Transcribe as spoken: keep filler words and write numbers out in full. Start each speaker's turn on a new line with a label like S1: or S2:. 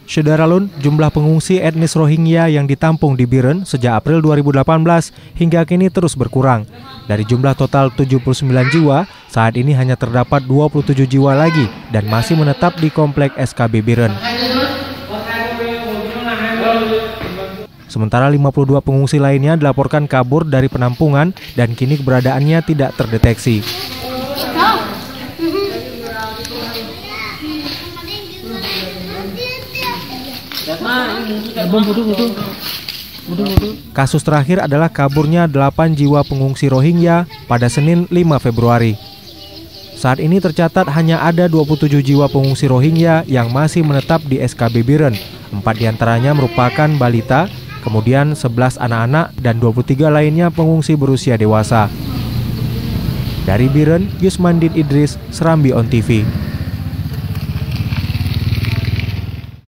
S1: Syederalun, jumlah pengungsi etnis Rohingya yang ditampung di Biren sejak April dua ribu delapan belas hingga kini terus berkurang. Dari jumlah total tujuh puluh sembilan jiwa, saat ini hanya terdapat dua puluh tujuh jiwa lagi dan masih menetap di komplek S K B Biren. Sementara lima puluh dua pengungsi lainnya dilaporkan kabur dari penampungan dan kini keberadaannya tidak terdeteksi. Kasus terakhir adalah kaburnya delapan jiwa pengungsi Rohingya pada Senin lima Februari. Saat ini tercatat hanya ada dua puluh tujuh jiwa pengungsi Rohingya yang masih menetap di S K B Biren. Empat diantaranya merupakan balita, kemudian sebelas anak-anak dan dua puluh tiga lainnya pengungsi berusia dewasa. Dari Biren, Yusmandin Idris, Serambi On T V.